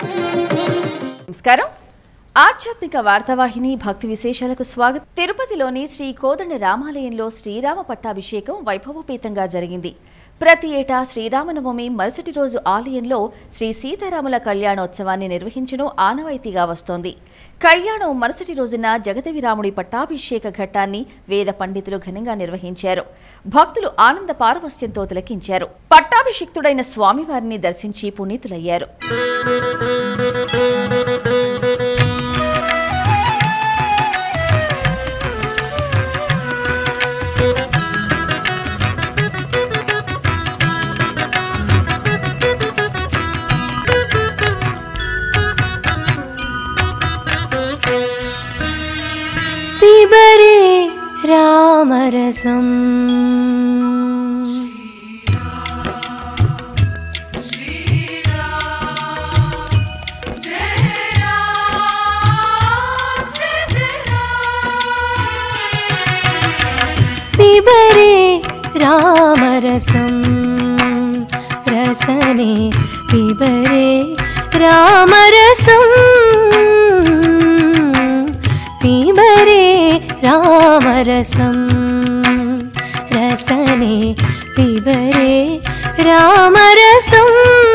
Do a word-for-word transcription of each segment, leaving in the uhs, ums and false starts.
నమస్కారం. ఆధ్యాత్మిక వార్తావాహిని భక్తి విశేషాలకు స్వాగతం. తిరుపతిలోని శ్రీ కోదండ రామాలయంలో శ్రీరామ పట్టాభిషేకం వైభవోపేతంగా జరిగింది. ప్రతి ఏటా శ్రీరామనవమి మరుసటి రోజు ఆలయంలో శ్రీ సీతారాముల కళ్యాణోత్సవాన్ని నిర్వహించడం ఆనవాయితీగా వస్తోంది. కళ్యాణం మరుసటి రోజున జగదేవిరాముడి పట్టాభిషేక ఘట్టాన్ని వేద పండితులు ఘనంగా నిర్వహించారు. భక్తులు ఆనంద పారవస్యంతో తిలకించారు. పట్టాభిషిక్తుడైన స్వామివారిని దర్శించి పునీతులయ్యారు. पिबरे रामरसम् पिबरे रामरसम् रसने पिबरे रामरसम् पिबरे रामरसं रसने पिबरे रामरसं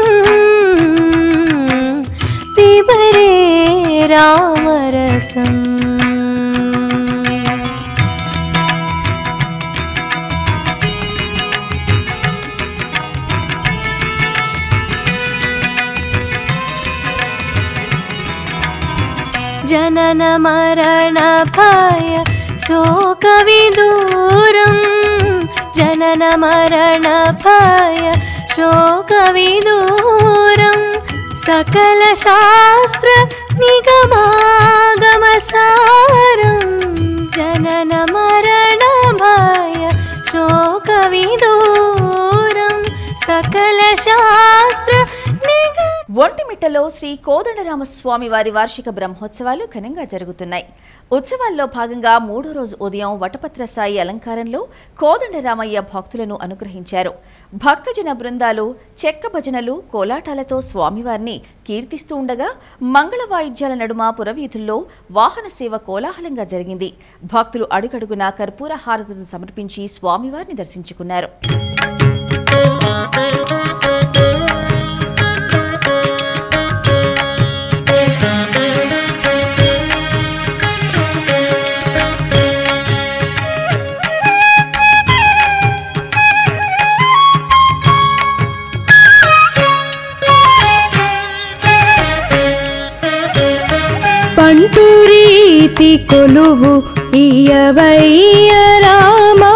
पिबरे रामरसम् जनन मरण भय शोकविदूरं जनन मरण भय शोकविदूरं सकल शास्त्र निगमागमसारं जनन मरण भय शोकविदूरं सकल शास्त्र ఒంటిమిట్టలో శ్రీ కోదండరామస్వామి వారి వార్షిక బ్రహ్మోత్సవాలు ఘనంగా జరుగుతున్నాయి. ఉత్సవాల్లో భాగంగా మూడో రోజు ఉదయం వటపత్ర సాయి అలంకారంలో కోదండరామయ్య భక్తులను అనుగ్రహించారు. భక్తజన బృందాలు చెక్క భజనలు కోలాటాలతో స్వామివారిని కీర్తిస్తూ ఉండగా మంగళ వాయిద్యాల నడుమ పురవీధుల్లో వాహన సేవ కోలాహలంగా జరిగింది. భక్తులు అడుగడుగునా కర్పూర హారతులు సమర్పించి స్వామివారిని దర్శించుకున్నారు. పంటూరీతి కొలువు ఇయవయ్య రామా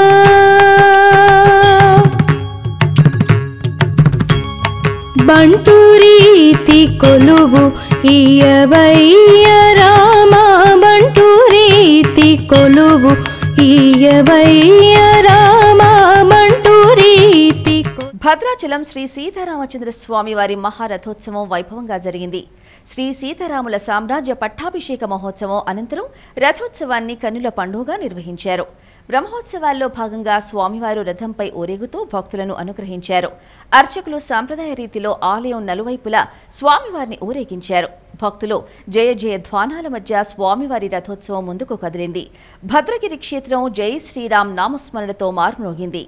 బంటూరీతి కొలువు ఇయవయ్య రామా బంటూరీతి కొలువు ఇయవయ్య రామా బంటూరీతి. భద్రాచలం శ్రీ సీతారామచంద్ర స్వామి వారి మహారథోత్సవం వైభవంగా జరిగింది. శ్రీ సీతారాముల సామ్రాజ్య పట్టాభిషేక మహోత్సవం అనంతరం రథోత్సవాన్ని కన్నుల పండుగగా నిర్వహించారు. బ్రహ్మోత్సవాల్లో భాగంగా స్వామివారు రథంపై ఊరేగుతూ భక్తులను అనుగ్రహించారు. అర్చకులు సాంప్రదాయ రీతిలో ఆలయం నలువైపులా స్వామివారిని ఊరేగించారు. భక్తులు జయ జయ ధ్వానాల మధ్య స్వామివారి రథోత్సవం ముందుకు కదిలింది. భద్రగిరి క్షేత్రం జై శ్రీరామ్ నామస్మరణతో మార్మోగింది.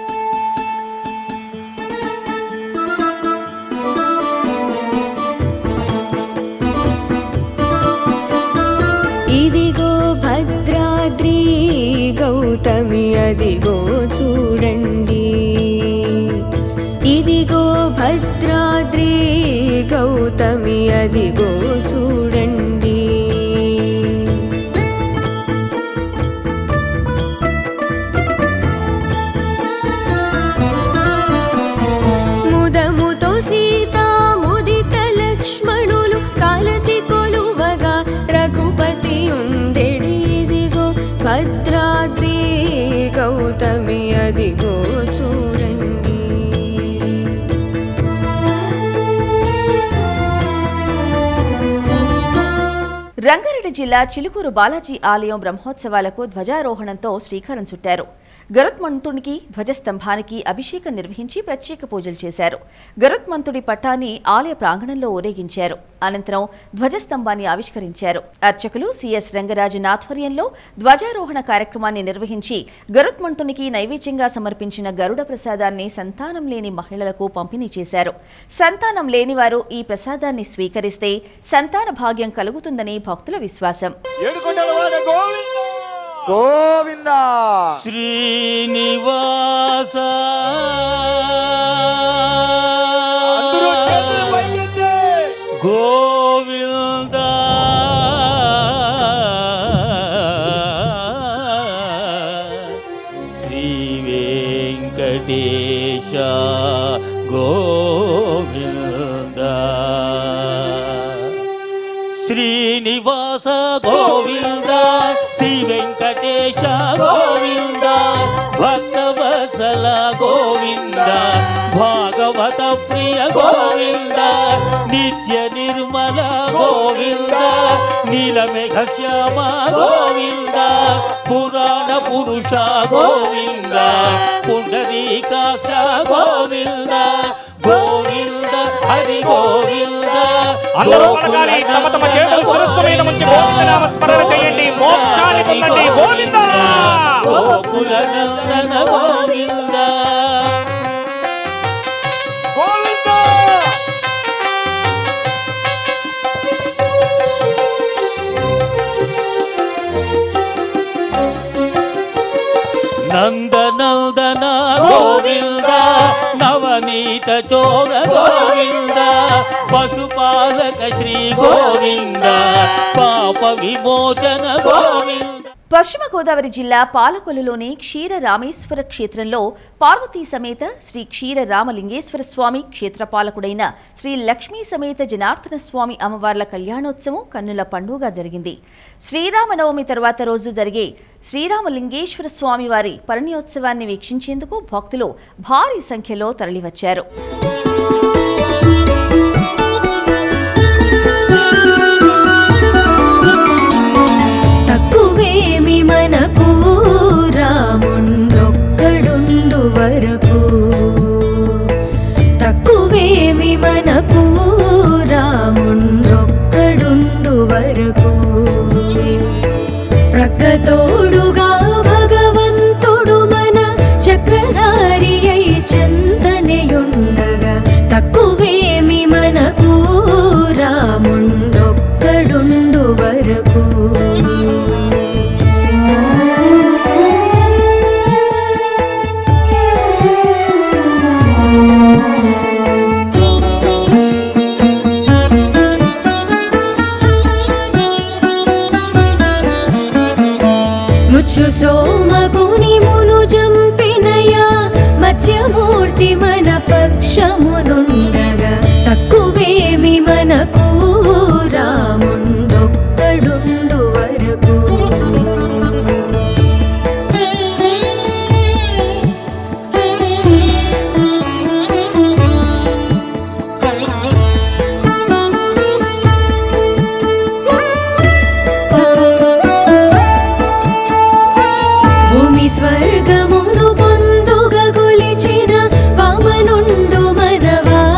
ఇదిగో భద్రాద్రి గౌతమి అదిగో చూడండి ఇదిగో భద్రాద్రి గౌతమి అదిగో చూడండి ముదముతో సీతా ముదిత లక్ష్మణులు కాలసి కొలువగా రఘుపతి ఉండెడి ఇదిగో భద్రాద్రి గౌతమి అదిగో చూడండి. రంగారెడ్డి జిల్లా చిలుకూరు బాలాజీ ఆలయం బ్రహ్మోత్సవాలకు ధ్వజారోహణంతో శ్రీకారం చుట్టారు. గరుత్మంతునికి ధ్వజస్తంభానికి అభిషేకం నిర్వహించి ప్రత్యేక పూజలు చేశారు. గరుత్మంతుడి పట్టాన్ని ఆలయ ప్రాంగణంలో ఊరేగించారు. అనంతరం ధ్వజస్తంభాన్ని ఆవిష్కరించారు. అర్చకులు సిఎస్ రంగరాజన్ ఆధ్వర్యంలో ధ్వజారోహణ కార్యక్రమాన్ని నిర్వహించి గరుత్మంతునికి నైవేద్యంగా సమర్పించిన గరుడ ప్రసాదాన్ని సంతానం లేని మహిళలకు పంపిణీ చేశారు. సంతానం లేనివారు ఈ ప్రసాదాన్ని స్వీకరిస్తే సంతాన భాగ్యం కలుగుతుందని భక్తుల విశ్వాసం. గోవింద శ్రీనివాస గోవింద శ్రీ వెంకటేశ గోవింద శ్రీనివాస గోవింద శ్రీ వెంకటేశ గోవింద భక్తవత్సల గోవింద భాగవత ప్రియ గోవింద నిత్య నిర్మల గోవింద నీలమేఘ శ్యామ గోవింద పురాణ పురుష గోవింద పుండరీకాక్ష గోవింద గోవింద హరి గోవింద. అందరూ పలకాలి, తమ తమ చేతులు శిరస్సు మీద ఉంచి గోవింద నామ స్మరణ చేయండి. మోక్షాన్ని పొందండి. గోవింద గోకుల నందన గోవింద గోవింద నందనందన గోవింద నవనీత చోర గోవింద పశుపాలక శ్రీ గోవింద పాప విమోచన గోవింద. పశ్చిమ గోదావరి జిల్లా పాలకొల్లులోని క్షీర రామేశ్వర క్షేత్రంలో పార్వతీ సమేత శ్రీ క్షీర రామలింగేశ్వర స్వామి క్షేత్రపాలకుడైన శ్రీ లక్ష్మీ సమేత జనార్దన స్వామి అమ్మవార్ల కళ్యాణోత్సవం కన్నుల పండుగ జరిగింది. శ్రీరామనవమి తర్వాత రోజు జరిగే శ్రీరామలింగేశ్వర స్వామి వారి పరిణయోత్సవాన్ని వీక్షించేందుకు భక్తులు భారీ సంఖ్యలో తరలివచ్చారు. మనకు రాముండొక్కడుండు వరకు తక్కువేమి మనకు రాముండొక్కడుండు వరకు ప్రక్కతోడుగా భగవంతుడు మన చక్రధారి అయి చందనయుండగా తక్కువేమి మనకు రాముండొక్కడుండు వరకు సోమగుని మును జంపినయా మత్స్యమూర్తి మన పక్షమునుండగా తక్కువేమి మనకు రాముండొక్కడుండు వరకు స్వర్గమును పొందుగ గొలిచిన వామనుండు మనవా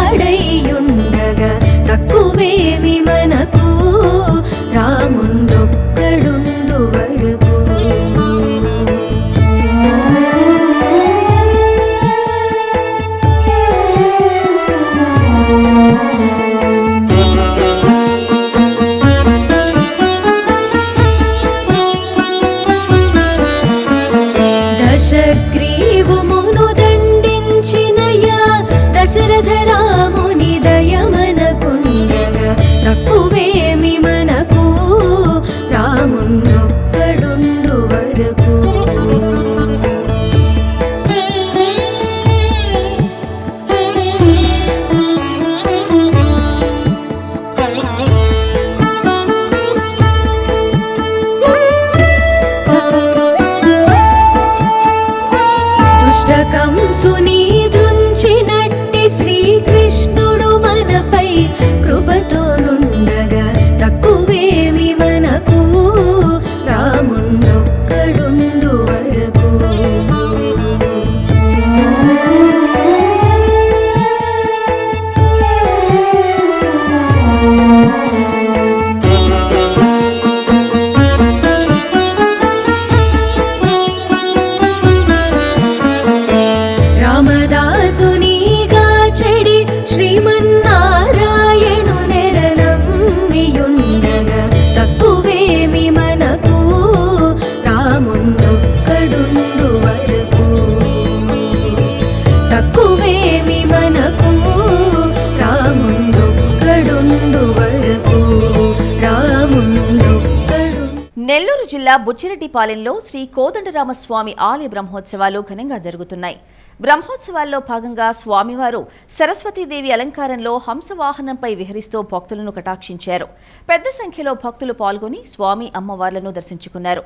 రెండు వరకు రాముండొక్కడు. నెల్లూరు జిల్లా బుచ్చిరెడ్డిపాలెంలో శ్రీ కోదండరామస్వామి ఆలయ బ్రహ్మోత్సవాలు ఘనంగా జరుగుతున్నాయి. బ్రహ్మోత్సవాల్లో భాగంగా స్వామివారు సరస్వతీదేవి అలంకారంలో హంసవాహనంపై విహరిస్తూ భక్తులను కటాక్షించారు. పెద్ద సంఖ్యలో భక్తులు పాల్గొని స్వామి అమ్మవార్లను దర్శించుకున్నారు.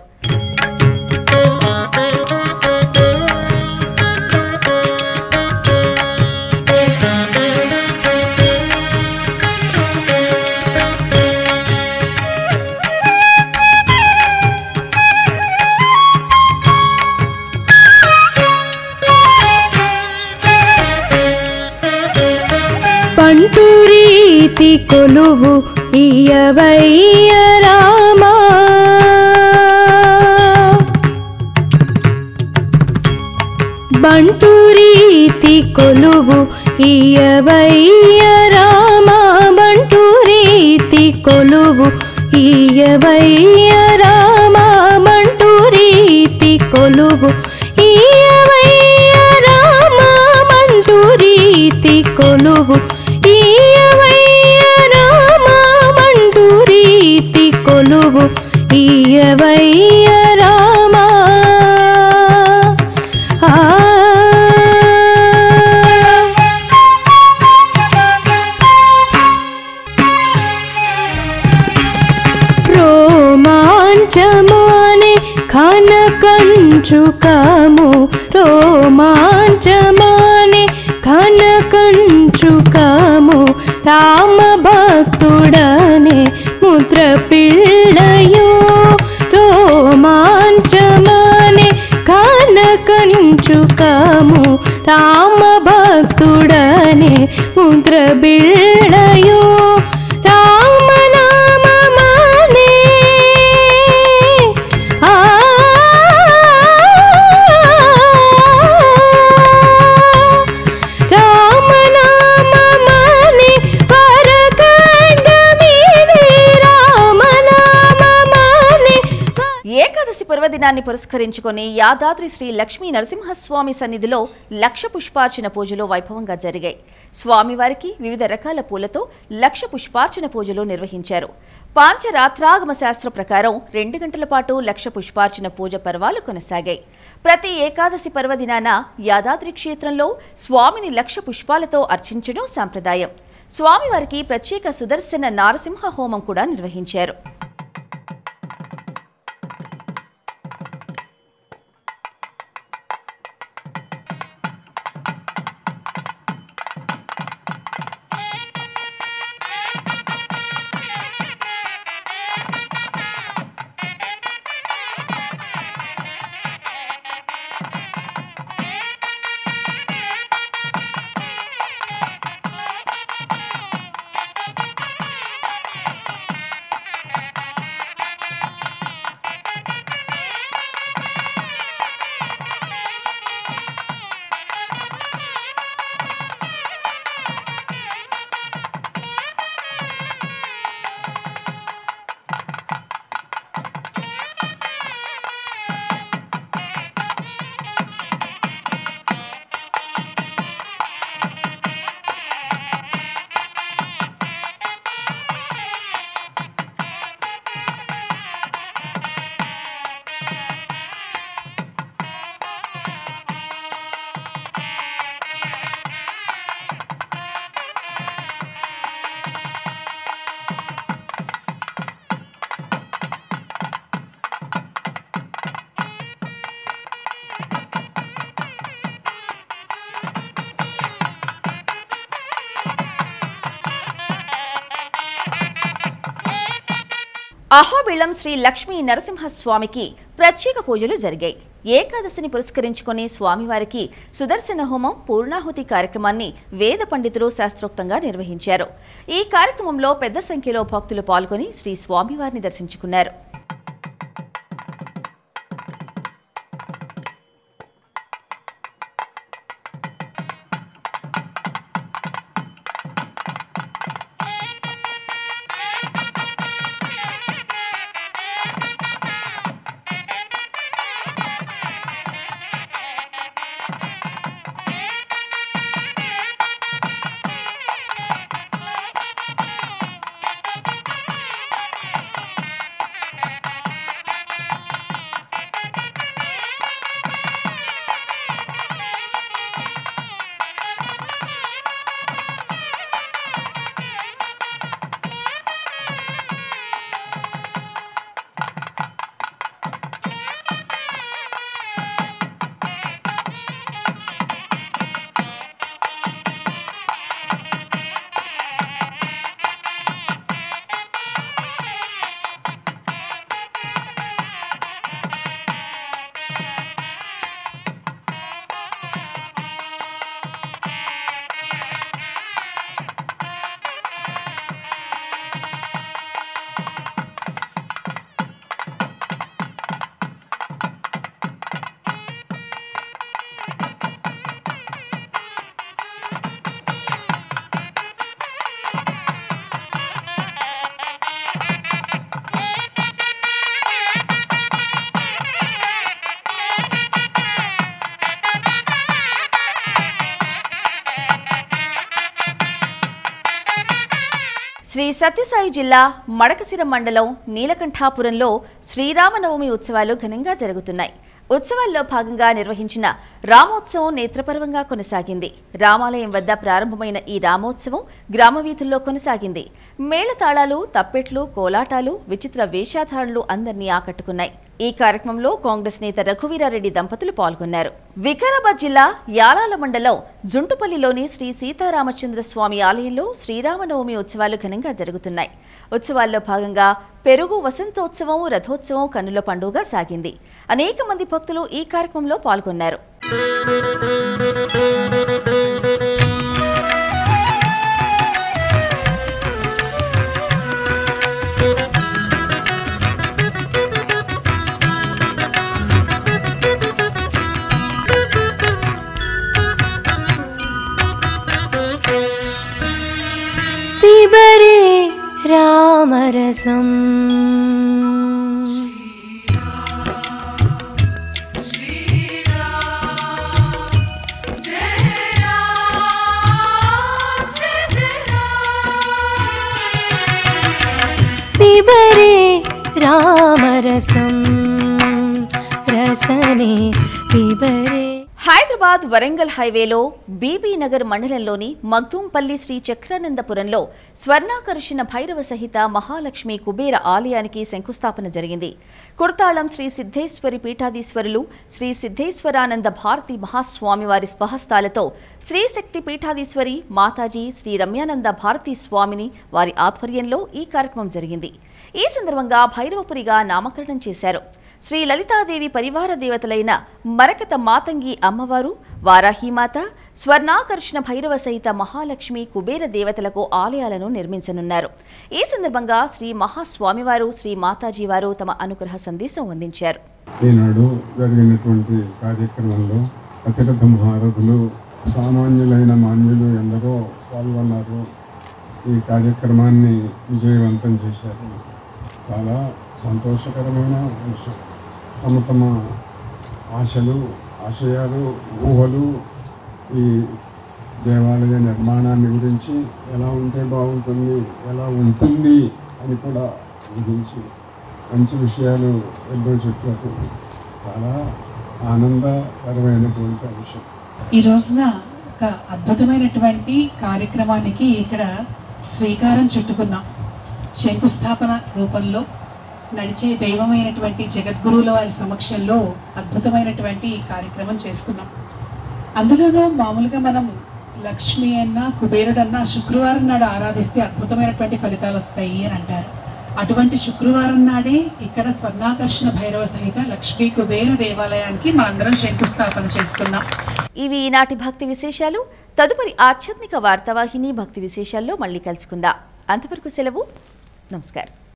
పంటూరీతి కొలువు ఇయవయ్య రామా, బంటూరీతి కొలువు ఇయవయ్య రామా, బంటూరీతి కొలువు ఇయవయ్య రామా, బంటూరీతి కొలువు ఇయవయ్య రామా, బంటూరీతి కొలువు ఈయవయ్య రామా, బంటూరీతి కొలువు ఈయవయ్య రామా. రోమాంచమానే కనకంచుకము, రోమాంచమానే కనకంచుకము, రామ భక్తుడనే ముద్ర పిల్లయో, రోమాంచమానే కనకంచుకము, రామ భక్తుడనే ముద్ర బిళ్ళయో, రామనామమానే ఆ రామనామమానే వరకంఠమీదే, రామనామమానే. ఏకాదశి పర్వదినాన్ని పురస్కరించుకుని యాదాద్రి శ్రీ లక్ష్మీ నరసింహస్వామి సన్నిధిలో లక్ష పుష్పార్చన పూజలు వైభవంగా జరిగాయి. స్వామివారికి వివిధ రకాల పూలతో లక్ష పుష్పార్చన పూజలు నిర్వహించారు. పాంచరాత్రాగమ శాస్త్ర ప్రకారం రెండు గంటల పాటు లక్ష పుష్పార్చన పూజ పర్వాలు కొనసాగాయి. ప్రతి ఏకాదశి పర్వదినాన యాదాద్రి క్షేత్రంలో స్వామిని లక్ష పుష్పాలతో అర్చించడం సాంప్రదాయం. స్వామివారికి ప్రత్యేక సుదర్శన నారసింహ హోమం కూడా నిర్వహించారు. అహోబిళం శ్రీ లక్ష్మీ నరసింహస్వామికి ప్రత్యేక పూజలు జరిగాయి. ఏకాదశిని పురస్కరించుకుని స్వామివారికి సుదర్శన హోమం, పూర్ణాహుతి కార్యక్రమాన్ని వేద పండితులు శాస్త్రోక్తంగా నిర్వహించారు. ఈ కార్యక్రమంలో పెద్ద సంఖ్యలో భక్తులు పాల్గొని శ్రీ స్వామివారిని దర్శించుకున్నారు. శ్రీ సత్యసాయి జిల్లా మడకసిర మండలం నీలకంఠాపురంలో శ్రీరామనవమి ఉత్సవాలు ఘనంగా జరుగుతున్నాయి. ఉత్సవాల్లో భాగంగా నిర్వహించిన రామోత్సవం నేత్రపర్వంగా కొనసాగింది. రామాలయం వద్ద ప్రారంభమైన ఈ రామోత్సవం గ్రామ వీధుల్లో కొనసాగింది. మేళతాళాలు, తప్పెట్లు, కోలాటాలు, విచిత్ర వేషధారణలు అందరినీ ఆకట్టుకున్నాయి. ఈ కార్యక్రమంలో కాంగ్రెస్ నేత రఘువీరారెడ్డి దంపతులు పాల్గొన్నారు. వికారాబాద్ జిల్లా యాలాల మండలం జుంటుపల్లిలోని శ్రీ సీతారామచంద్ర స్వామి ఆలయంలో శ్రీరామనవమి ఉత్సవాలు ఘనంగా జరుగుతున్నాయి. ఉత్సవాల్లో భాగంగా పెరుగు వసంతోత్సవం, రథోత్సవం కన్నుల పండుగగా సాగింది. అనేక మంది భక్తులు ఈ కార్యక్రమంలో పాల్గొన్నారు. పిబరే రామరసం పిబరే రామరసం రసనే పిబరే. హైదరాబాద్ వరంగల్ హైవేలో బీబీ నగర్ మండలంలోని మగ్దూంపల్లి శ్రీ చక్రానందపురంలో స్వర్ణాకర్షణ భైరవ సహిత మహాలక్ష్మి కుబేర ఆలయానికి శంకుస్థాపన జరిగింది. కుర్తాళం శ్రీ సిద్ధేశ్వరి పీఠాధీశ్వరులు శ్రీ సిద్ధేశ్వరానంద భారతి మహాస్వామివారి స్వహస్తాలతో శ్రీశక్తి పీఠాధీశ్వరి మాతాజీ శ్రీ రమ్యానంద భారతీ స్వామిని వారి ఆధ్వర్యంలో ఈ కార్యక్రమం జరిగింది. ఈ సందర్భంగా భైరవపురిగా నామకరణం చేశారు. శ్రీ లలితాదేవి పరివార దేవతలైన మరకత మాతంగి అమ్మవారు, వారాహిమాత, స్వర్ణాకర్షణ భైరవ సహిత మహాలక్ష్మి కుబేర దేవతలకు ఆలయాలను నిర్మించనున్నారు. ఈ సందర్భంగా శ్రీ మహాస్వామివారు, శ్రీ మాతాజీ వారు తమ అనుగ్రహ సందేశం అందించారు. ఈనాడు జరిగినటువంటి కార్యక్రమంలో అతిరథ మహారథులు, సామాన్యులైన మాన్యులు ఎందరో పాల్గొన్నారు. ఈ కార్యక్రమాన్ని విజయవంతం చేశారు. చాలా సంతోషకరమైన విషయం. తమ తమ ఆశలు, ఆశయాలు, ఊహలు ఈ దేవాలయ నిర్మాణాన్ని గురించి ఎలా ఉంటే బాగుంటుంది, ఎలా ఉంటుంది అని కూడా గురించి మంచి విషయాలు ఎన్నో చెప్పారు. చాలా ఆనందకరమైనటువంటి అంశం. ఈ రోజున ఒక అద్భుతమైనటువంటి కార్యక్రమానికి ఇక్కడ శ్రీకారం చుట్టుకున్నాం. శంకుస్థాపన రూపంలో నడిచే దైవమైనటువంటి జగద్గురువుల వారి సమక్షంలో అద్భుతమైనటువంటి కార్యక్రమం చేస్తున్నాం. అందులోనూ మామూలుగా మనం లక్ష్మి అన్నా కుబేరుడన్నా శుక్రవారం నాడు ఆరాధిస్తే అద్భుతమైనటువంటి ఫలితాలు వస్తాయి అని అంటారు. అటువంటి శుక్రవారం నాడే ఇక్కడ స్వర్ణాకర్షణ భైరవ సహిత లక్ష్మీ కుబేర దేవాలయానికి మనందరం శంకుస్థాపన చేసుకున్నాం. ఇవి ఈనాటి భక్తి విశేషాలు. తదుపరి ఆధ్యాత్మిక వార్తావాహిని భక్తి విశేషాల్లో మళ్ళీ కలుసుకుందాం. అంతవరకు సెలవు. నమస్కారం.